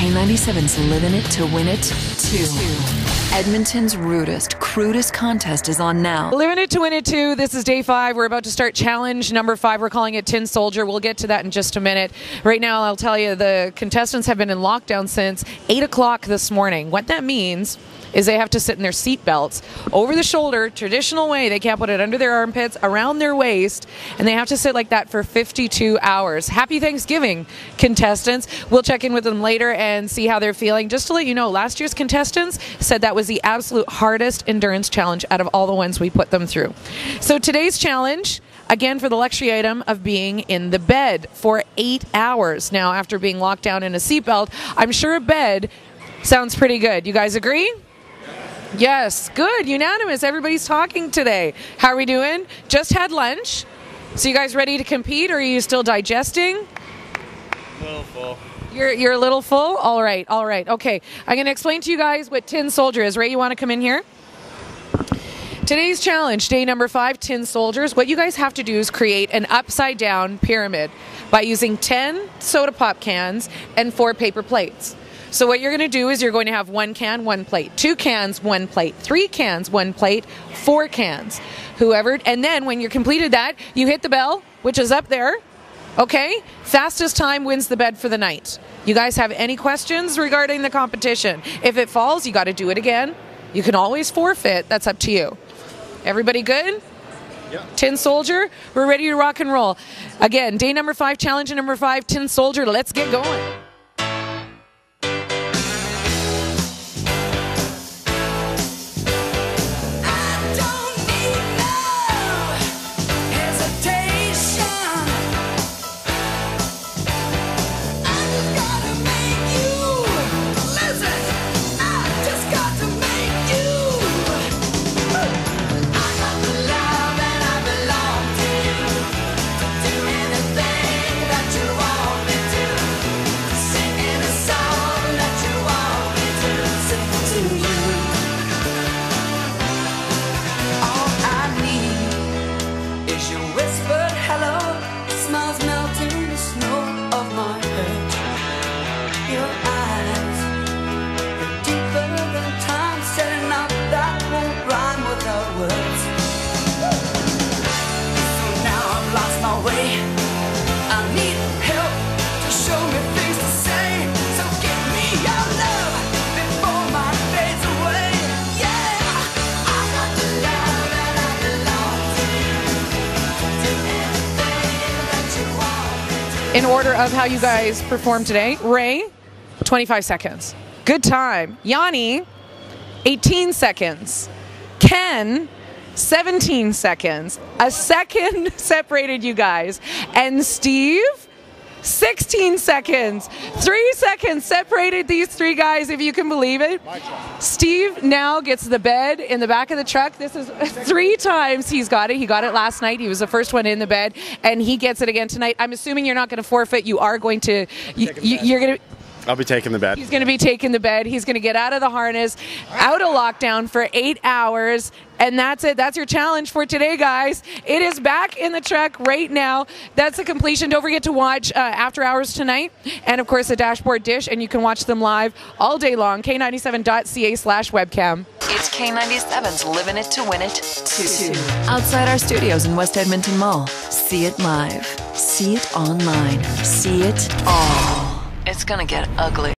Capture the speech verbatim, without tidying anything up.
K ninety-seven's Living It to Win It two. Edmonton's rudest, crudest contest is on now. Living It to Win It two. This is day five. We're about to start challenge number five. We're calling it Tin Soldier. We'll get to that in just a minute. Right now, I'll tell you, the contestants have been in lockdown since eight o'clock this morning. What that means is they have to sit in their seat belts over the shoulder, traditional way. They can't put it under their armpits, around their waist, and they have to sit like that for fifty-two hours. Happy Thanksgiving, contestants. We'll check in with them later and see how they're feeling. Just to let you know, last year's contestants said that was the absolute hardest endurance challenge out of all the ones we put them through. So today's challenge, again, for the luxury item of being in the bed for eight hours. Now, after being locked down in a seatbelt, I'm sure a bed sounds pretty good. You guys agree? Yes, good, unanimous. Everybody's talking today. How are we doing? Just had lunch. So you guys ready to compete, or are you still digesting? A little full. You're, you're a little full? All right, all right. Okay, I'm going to explain to you guys what Tin Soldier is. Ray, you want to come in here? Today's challenge, day number five, Tin Soldiers. What you guys have to do is create an upside down pyramid by using ten soda pop cans and four paper plates. So what you're going to do is you're going to have one can, one plate, two cans, one plate, three cans, one plate, four cans. Whoever, and then when you're completed that, you hit the bell, which is up there. Okay? Fastest time wins the bed for the night. You guys have any questions regarding the competition? If it falls, you got to do it again. You can always forfeit. That's up to you. Everybody good? Yeah. Tin Soldier, we're ready to rock and roll. Again, day number five, challenge number five, Tin Soldier. Let's get going. In order of how you guys performed today, Ray, twenty-five seconds. Good time. Yanni, eighteen seconds. Ken, seventeen seconds. A second separated you guys. And Steve, sixteen seconds. Three seconds separated these three guys, if you can believe it. Steve now gets the bed in the back of the truck. This is three times he's got it. He got it last night. He was the first one in the bed, and he gets it again tonight. I'm assuming you're not going to forfeit. You are going to, you, you, you're going to. I'll be taking the bed. He's going to be taking the bed. He's going to get out of the harness, out of lockdown for eight hours. And that's it. That's your challenge for today, guys. It is back in the truck right now. That's the completion. Don't forget to watch uh, After Hours tonight. And, of course, the Dashboard Dish. And you can watch them live all day long. K ninety-seven dot C A slash webcam. It's K ninety-seven's Living It to Win It two. Outside our studios in West Edmonton Mall. See it live. See it online. See it all. It's gonna get ugly.